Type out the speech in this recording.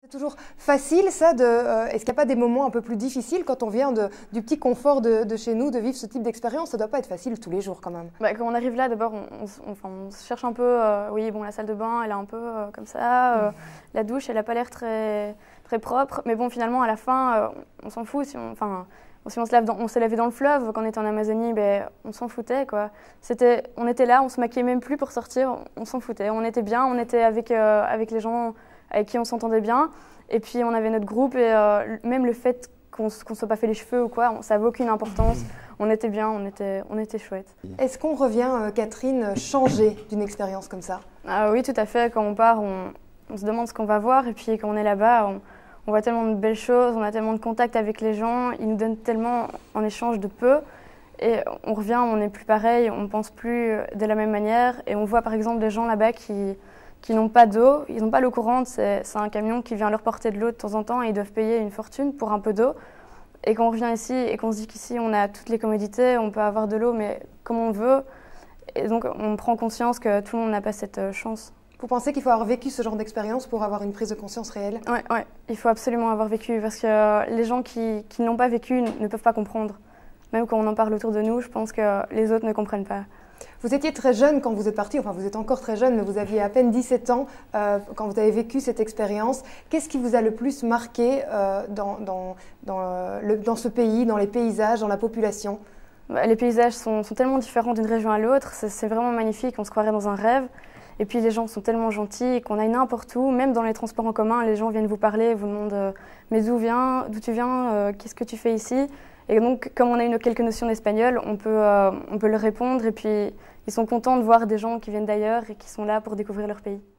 C'est toujours facile ça est-ce qu'il n'y a pas des moments un peu plus difficiles quand on vient du petit confort de chez nous, de vivre ce type d'expérience? Ça ne doit pas être facile tous les jours quand même. Quand on arrive là, d'abord on se cherche un peu, oui bon la salle de bain elle est un peu comme ça, la douche elle n'a pas l'air très, très propre, mais bon finalement à la fin on s'en fout, si on se lavait dans le fleuve quand on était en Amazonie, on s'en foutait quoi. On était là, on se maquillait même plus pour sortir, on s'en foutait, on était bien, on était avec les gens avec qui on s'entendait bien, et puis on avait notre groupe, et même le fait qu'on ne soit pas fait les cheveux ou quoi, ça n'avait aucune importance, on était bien, on était chouette. Est-ce qu'on revient, Catherine, changée d'une expérience comme ça? Ah oui, tout à fait, quand on part, on se demande ce qu'on va voir, et puis quand on est là-bas, on voit tellement de belles choses, on a tellement de contacts avec les gens, ils nous donnent tellement en échange de peu, et on revient, on n'est plus pareil, on ne pense plus de la même manière, et on voit par exemple des gens là-bas qui n'ont pas d'eau, ils n'ont pas l'eau courante, c'est un camion qui vient leur porter de l'eau de temps en temps et ils doivent payer une fortune pour un peu d'eau. Et quand on revient ici et qu'on se dit qu'ici on a toutes les commodités, on peut avoir de l'eau mais comme on veut, et donc on prend conscience que tout le monde n'a pas cette chance. Vous pensez qu'il faut avoir vécu ce genre d'expérience pour avoir une prise de conscience réelle? Oui, il faut absolument avoir vécu parce que les gens qui ne l'ont pas vécu ne peuvent pas comprendre. Même quand on en parle autour de nous, je pense que les autres ne comprennent pas. Vous étiez très jeune quand vous êtes parti, enfin vous êtes encore très jeune, mais vous aviez à peine 17 ans quand vous avez vécu cette expérience. Qu'est-ce qui vous a le plus marqué dans ce pays, dans les paysages, dans la population? Les paysages sont tellement différents d'une région à l'autre, c'est vraiment magnifique, on se croirait dans un rêve. Et puis les gens sont tellement gentils qu'on aille n'importe où, même dans les transports en commun, les gens viennent vous parler, vous demandent mais d'où tu viens, qu'est-ce que tu fais ici? Et donc, comme on a quelques notions d'espagnol, on peut leur répondre et puis ils sont contents de voir des gens qui viennent d'ailleurs et qui sont là pour découvrir leur pays.